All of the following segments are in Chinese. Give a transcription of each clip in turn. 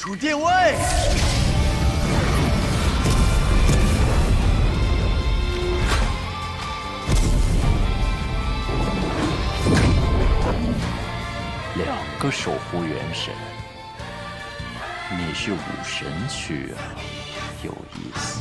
出电位。 2个守护元神，你是武神区啊，有意思。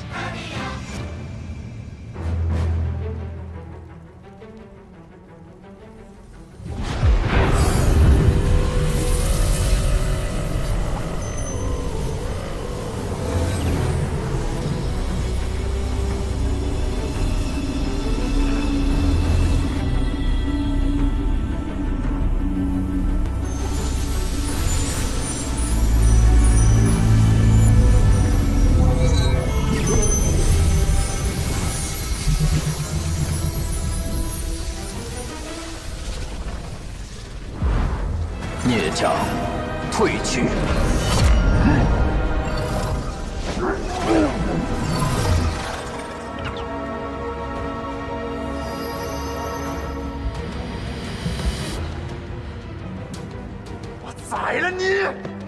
孽障，退去！ 我宰了你！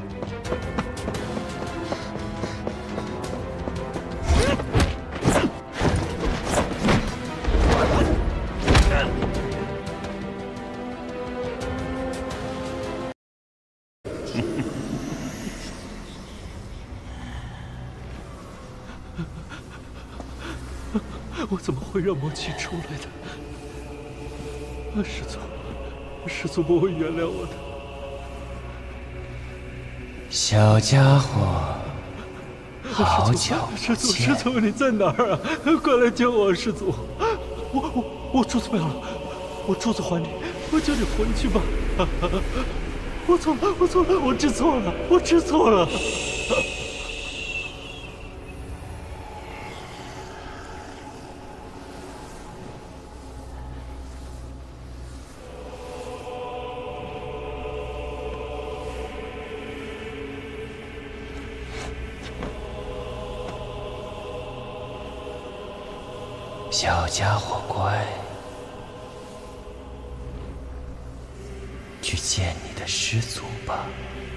我怎么会让魔气出来的？师祖不会原谅我的。 小家伙，好久不见！ 师祖，你在哪儿啊？快来救我！师祖，我珠子没有了，我珠子还你，我叫你回去吧。我错了，我知错了。 小家伙乖，去见你的师祖吧。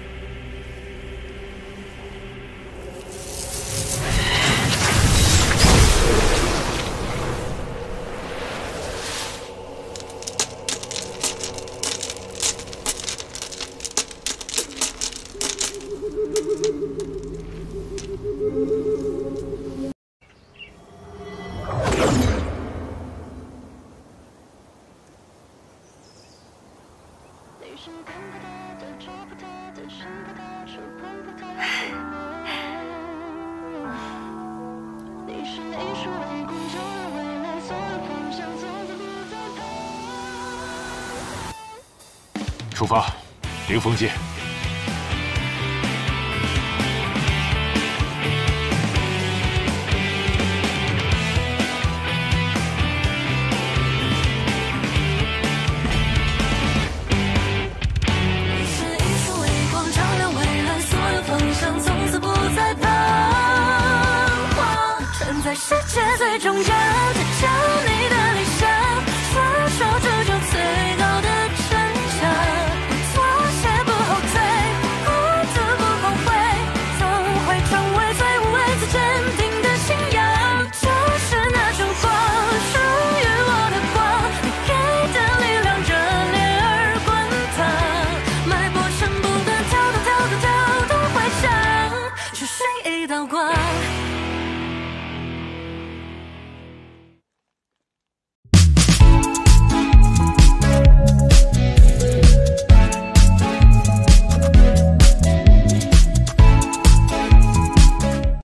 出发，凌风剑。 在世界最中间，追求你的理想，双手铸就最高的城墙。不妥协，不后退，不自不后悔，总会成为最无畏、最坚定的信仰。就是那束光，属于我的光，你给的力量热烈而滚烫，脉搏声不断跳动，回响，是谁一道光。